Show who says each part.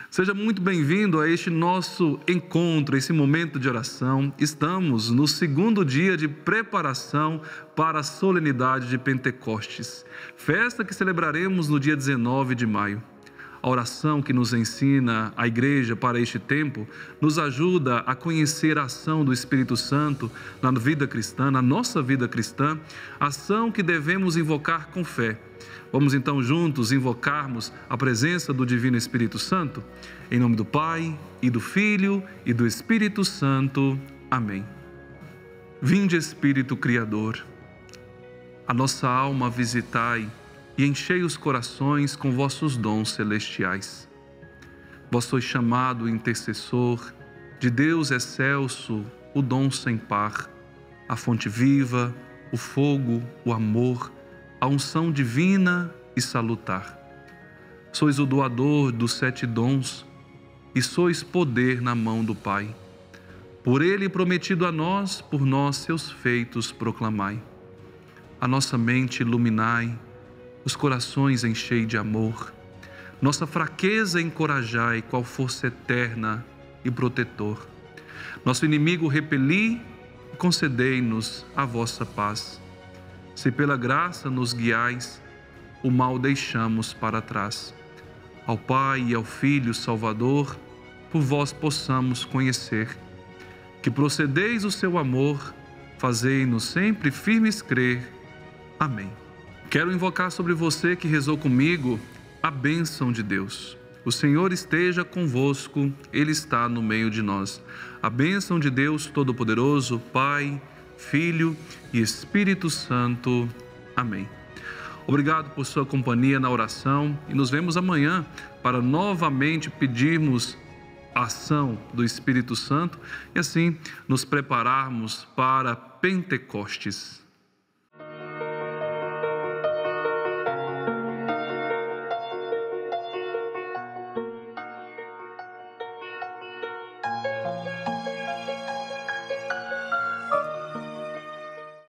Speaker 1: Seja muito bem-vindo a este nosso encontro, esse momento de oração. Estamos no segundo dia de preparação para a solenidade de Pentecostes, festa que celebraremos no dia 19 de maio. A oração que nos ensina a Igreja para este tempo nos ajuda a conhecer a ação do Espírito Santo na vida cristã, na nossa vida cristã, ação que devemos invocar com fé. Vamos então juntos invocarmos a presença do Divino Espírito Santo? Em nome do Pai, e do Filho, e do Espírito Santo. Amém. Vinde, Espírito Criador, a nossa alma visitai e enchei os corações com vossos dons celestiais. Vós sois chamado intercessor, de Deus excelso, o dom sem par, a fonte viva, o fogo, o amor, a unção divina e salutar. Sois o doador dos 7 dons e sois poder na mão do Pai. Por ele prometido a nós, por nós seus feitos proclamai. A nossa mente iluminai, os corações enchei de amor. Nossa fraqueza encorajai, qual força eterna e protetor. Nosso inimigo repeli e concedei-nos a vossa paz. Se pela graça nos guiais, o mal deixamos para trás. Ao Pai e ao Filho Salvador, por vós possamos conhecer. Que procedeis o seu amor, fazei-nos sempre firmes crer. Amém. Quero invocar sobre você que rezou comigo a bênção de Deus. O Senhor esteja convosco, Ele está no meio de nós. A bênção de Deus Todo-Poderoso, Pai, Filho e Espírito Santo. Amém. Obrigado por sua companhia na oração e nos vemos amanhã para novamente pedirmos a ação do Espírito Santo e assim nos prepararmos para Pentecostes.